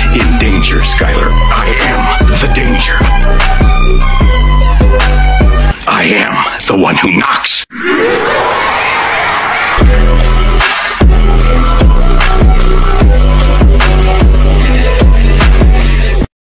in danger, Skylar. I am the danger. I am the one who knocks.